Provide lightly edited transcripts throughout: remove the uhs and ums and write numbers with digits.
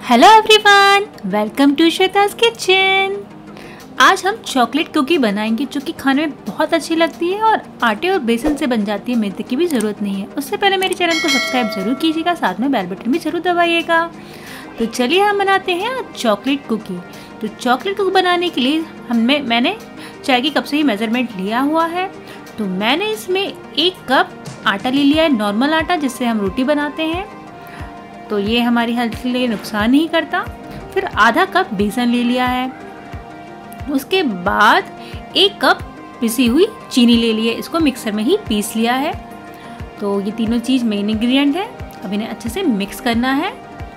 Hello everyone, welcome to Shweta's kitchen. आज हम chocolate cookie बनाएंगे जो कि खाने में बहुत अच्छी लगती है और आटे और बेसन से बन जाती है, मैदे की भी ज़रूरत नहीं है। उससे पहले मेरे चैनल को सब्सक्राइब जरूर कीजिएगा, साथ में बेल बटन भी जरूर दबाइएगा। तो चलिए हम बनाते हैं चॉकलेट कुकी। तो चॉकलेट कुकी बनाने के लिए मैंने चाय की कप से ही मेज़रमेंट लिया हुआ है। तो मैंने इसमें 1 कप आटा ले लिया है, नॉर्मल आटा जिससे हम रोटी बनाते हैं। तो ये हमारी हेल्थ के लिए नुकसान नहीं करता। फिर आधा कप बेसन ले लिया है। उसके बाद 1 कप पिसी हुई चीनी ले ली है, इसको मिक्सर में ही पीस लिया है। तो ये तीनों चीज़ मेन इंग्रेडिएंट है। अब इन्हें अच्छे से मिक्स करना है।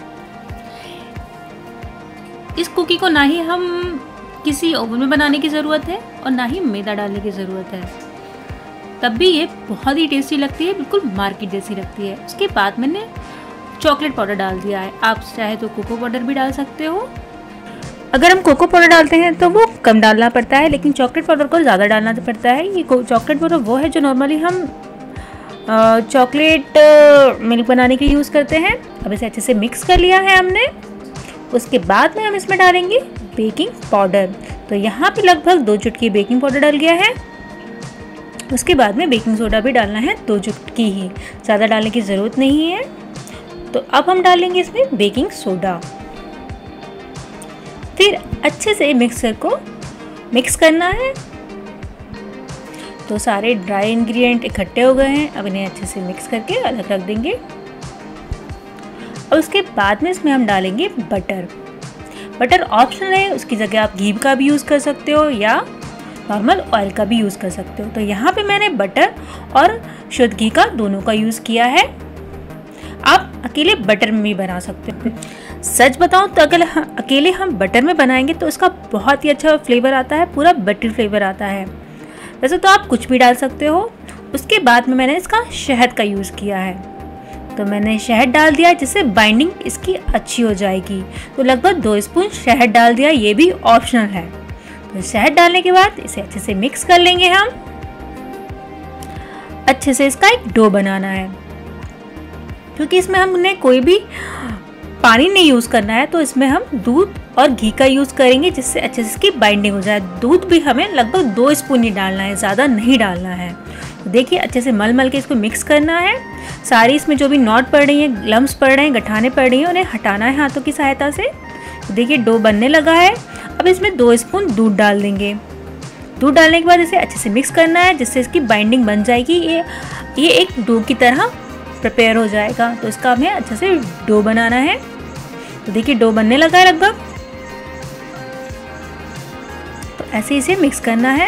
इस कुकी को ना ही हम किसी ओवन में बनाने की ज़रूरत है और ना ही मैदा डालने की ज़रूरत है, तब भी ये बहुत ही टेस्टी लगती है, बिल्कुल मार्केट जैसी लगती है। उसके बाद मैंने चॉकलेट पाउडर डाल दिया है। आप चाहे तो कोको पाउडर भी डाल सकते हो। अगर हम कोको पाउडर डालते हैं तो वो कम डालना पड़ता है, लेकिन चॉकलेट पाउडर को ज़्यादा डालना पड़ता है। ये चॉकलेट पाउडर वो है जो नॉर्मली हम चॉकलेट मिल्क बनाने के लिए यूज़ करते हैं। अब इसे अच्छे से मिक्स कर लिया है हमने। उसके बाद में हम इसमें डालेंगे बेकिंग पाउडर। तो यहाँ पे लगभग 2 चुटकी बेकिंग पाउडर डाल गया है। उसके बाद में बेकिंग सोडा भी डालना है, 2 चुटकी ही, ज़्यादा डालने की ज़रूरत नहीं है। तो अब हम डालेंगे इसमें बेकिंग सोडा। फिर अच्छे से मिक्सर को मिक्स करना है। तो सारे ड्राई इंग्रेडिएंट इकट्ठे हो गए हैं। अब इन्हें अच्छे से मिक्स करके अलग रख देंगे। और उसके बाद में इसमें हम डालेंगे बटर। बटर ऑप्शनल है, उसकी जगह आप घी का भी यूज़ कर सकते हो या नॉर्मल ऑयल का भी यूज़ कर सकते हो। तो यहाँ पे मैंने बटर और शुद्ध घी का दोनों का यूज़ किया है। आप अकेले बटर में भी बना सकते हो। सच बताऊं तो अगर अकेले हम बटर में बनाएंगे तो इसका बहुत ही अच्छा फ्लेवर आता है, पूरा बटर फ्लेवर आता है। वैसे तो आप कुछ भी डाल सकते हो। उसके बाद में मैंने इसका शहद का यूज़ किया है। तो मैंने शहद डाल दिया जिससे बाइंडिंग इसकी अच्छी हो जाएगी। तो लगभग 2 स्पून शहद डाल दिया, ये भी ऑप्शनल है। तो शहद डालने के बाद इसे अच्छे से मिक्स कर लेंगे हम। अच्छे से इसका एक डो बनाना है, क्योंकि इसमें हमने कोई भी पानी नहीं यूज़ करना है। तो इसमें हम दूध और घी का यूज़ करेंगे जिससे अच्छे से इसकी बाइंडिंग हो जाए। दूध भी हमें लगभग 2 स्पून ही डालना है, ज़्यादा नहीं डालना है। तो देखिए अच्छे से मल के इसको मिक्स करना है। सारी इसमें जो भी नॉट पड़ रही हैं, लम्स पड़ रहे हैं, गठाने पड़ रही हैं, उन्हें हटाना है हाथों की सहायता से। तो देखिए डो बनने लगा है। अब इसमें 2 स्पून दूध डाल देंगे। दूध डालने के बाद इसे अच्छे से मिक्स करना है जिससे इसकी बाइंडिंग बन जाएगी। ये एक डो की तरह प्रिपेयर हो जाएगा। तो इसका हमें अच्छे से डो बनाना है। तो देखिए डो बनने लगा है लगभग। तो ऐसे इसे मिक्स करना है।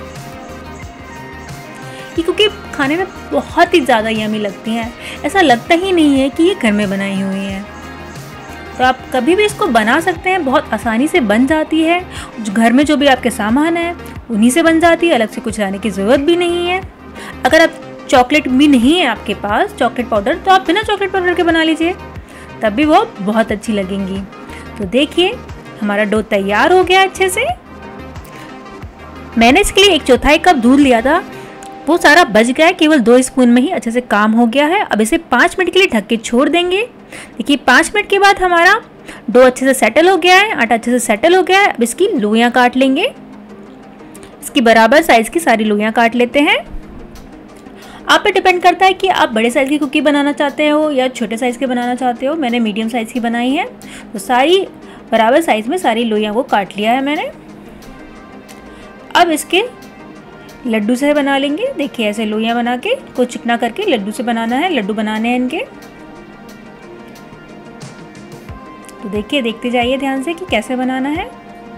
ये कुकी खाने में बहुत ही ज़्यादा यम्मी लगती हैं। ऐसा लगता ही नहीं है कि ये घर में बनाई हुई है। तो आप कभी भी इसको बना सकते हैं, बहुत आसानी से बन जाती है। घर में जो भी आपके सामान है उन्हीं से बन जाती है, अलग से कुछ लाने की ज़रूरत भी नहीं है। अगर आप चॉकलेट भी नहीं है आपके पास, चॉकलेट पाउडर, तो आप बिना चॉकलेट पाउडर के बना लीजिए, तब भी वो बहुत अच्छी लगेंगी। तो देखिए हमारा डो तैयार हो गया अच्छे से। मैंने इसके लिए 1/4 कप दूध लिया था, वो सारा बच गया है, केवल 2 स्पून में ही अच्छे से काम हो गया है। अब इसे 5 मिनट के लिए ढक के छोड़ देंगे। देखिए 5 मिनट के बाद हमारा डो अच्छे से सेटल हो गया है, आटा अच्छे से सेटल हो गया है। अब इसकी लोइयाँ काट लेंगे। इसकी बराबर साइज़ की सारी लोइयाँ काट लेते हैं। आप पे डिपेंड करता है कि आप बड़े साइज़ की कुकी बनाना चाहते हो या छोटे साइज़ के बनाना चाहते हो। मैंने मीडियम साइज़ की बनाई है। तो सारी बराबर साइज़ में सारी लोइयाँ को काट लिया है मैंने। अब इसके लड्डू से बना लेंगे। देखिए ऐसे लोइयाँ बना के को चिकना करके लड्डू से बनाना है, लड्डू बनाने हैं इनके। तो देखिए देखते जाइए ध्यान से कि कैसे बनाना है।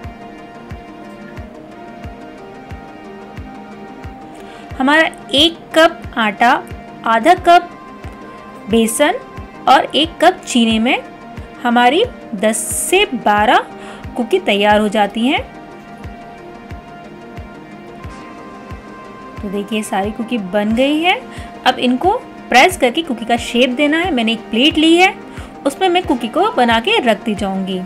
हमारा 1 कप आटा, आधा कप बेसन और 1 कप चीनी में हमारी 10 से 12 कुकी तैयार हो जाती हैं। तो देखिए सारी कुकी बन गई है। अब इनको प्रेस करके कुकी का शेप देना है। मैंने एक प्लेट ली है, उसमें मैं कुकी को बना के रखती जाऊंगी।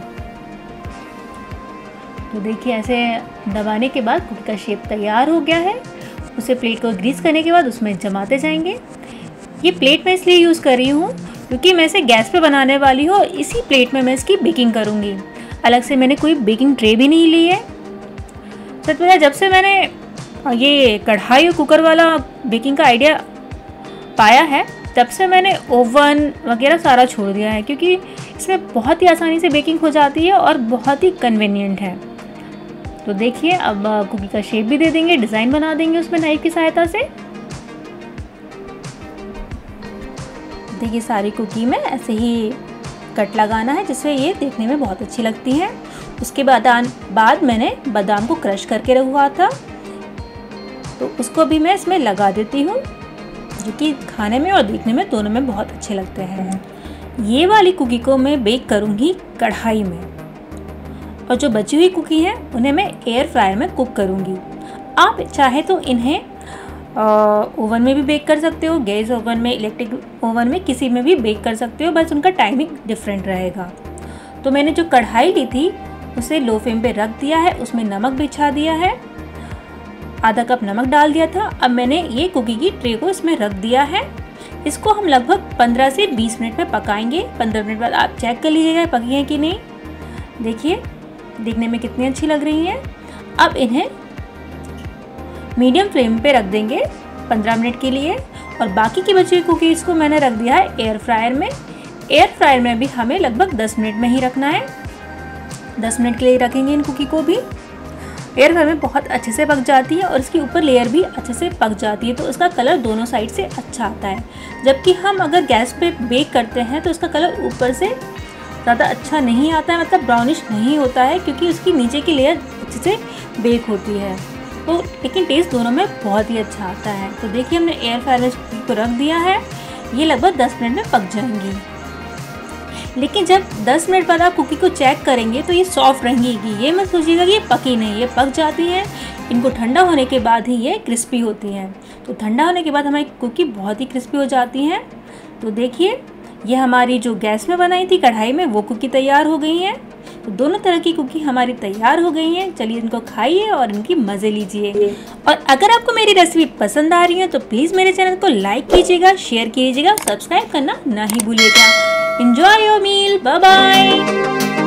तो देखिए ऐसे दबाने के बाद कुकी का शेप तैयार हो गया है। उसे प्लेट को ग्रीस करने के बाद उसमें जमाते जाएंगे। ये प्लेट मैं इसलिए यूज़ कर रही हूँ क्योंकि मैं इसे गैस पे बनाने वाली हूँ। इसी प्लेट में मैं इसकी बेकिंग करूँगी। अलग से मैंने कोई बेकिंग ट्रे भी नहीं ली है। सच में जब से मैंने ये कढ़ाई और कुकर वाला बेकिंग का आइडिया पाया है, तब से मैंने ओवन वगैरह सारा छोड़ दिया है, क्योंकि इसमें बहुत ही आसानी से बेकिंग हो जाती है और बहुत ही कन्वीनियंट है। तो देखिए, अब कुकी का शेप भी दे देंगे, डिज़ाइन बना देंगे उसमें नाइफ की सहायता से। देखिए, सारी कुकी में ऐसे ही कट लगाना है, जिससे ये देखने में बहुत अच्छी लगती है। उसके बाद मैंने बादाम को क्रश करके रखा था, तो उसको भी मैं इसमें लगा देती हूँ, जो कि खाने में और देखने में दोनों में बहुत अच्छे लगते हैं। ये वाली कुकी को मैं बेक करूँगी कढ़ाई में, और जो बची हुई कुकी हैं उन्हें मैं एयर फ्रायर में कुक करूँगी। आप चाहे तो इन्हें ओवन में भी बेक कर सकते हो, गैस ओवन में, इलेक्ट्रिक ओवन में, किसी में भी बेक कर सकते हो, बस उनका टाइमिंग डिफरेंट रहेगा। तो मैंने जो कढ़ाई ली थी उसे लो फ्लेम पे रख दिया है, उसमें नमक बिछा दिया है, आधा कप नमक डाल दिया था। अब मैंने ये कुकी की ट्रे को इसमें रख दिया है। इसको हम लगभग 15 से 20 मिनट में पकाएंगे। 15 मिनट बाद आप चेक कर लीजिएगा पकी है कि नहीं। देखिए, देखने में कितनी अच्छी लग रही हैं। अब इन्हें मीडियम फ्लेम पे रख देंगे 15 मिनट के लिए, और बाकी की बची हुई कुकीज़ को मैंने रख दिया है एयर फ्रायर में। एयर फ्रायर में भी हमें लगभग 10 मिनट में ही रखना है। 10 मिनट के लिए रखेंगे इन कुकी को भी। एयर फ्रायर में बहुत अच्छे से पक जाती है और इसके ऊपर लेयर भी अच्छे से पक जाती है, तो उसका कलर दोनों साइड से अच्छा आता है। जबकि हम अगर गैस पे बेक करते हैं तो उसका कलर ऊपर से ज़्यादा अच्छा नहीं आता है, मतलब ब्राउनिश नहीं होता है, क्योंकि उसकी नीचे की लेयर अच्छे से बेक होती है। तो लेकिन टेस्ट दोनों में बहुत ही अच्छा आता है। तो देखिए, हमने एयर फ्रायर में कुकी को रख दिया है। ये लगभग 10 मिनट में पक जाएंगी। लेकिन जब 10 मिनट बाद आप कुकी को चेक करेंगे तो ये सॉफ्ट रहेंगी। ये मत सोचिएगा कि ये पकी नहीं, ये पक जाती हैं। इनको ठंडा होने के बाद ही ये क्रिस्पी होती हैं। तो ठंडा होने के बाद हमारी कुकी बहुत ही क्रिस्पी हो जाती हैं। तो देखिए, ये हमारी जो गैस में बनाई थी कढ़ाई में, वो कुकी तैयार हो गई हैं। तो दोनों तरह की कुकी हमारी तैयार हो गई हैं। चलिए, इनको खाइए और इनकी मज़े लीजिए। और अगर आपको मेरी रेसिपी पसंद आ रही है तो प्लीज़ मेरे चैनल को लाइक कीजिएगा, शेयर कीजिएगा, सब्सक्राइब करना ना ही भूलिएगा। Enjoy your meal. Bye bye.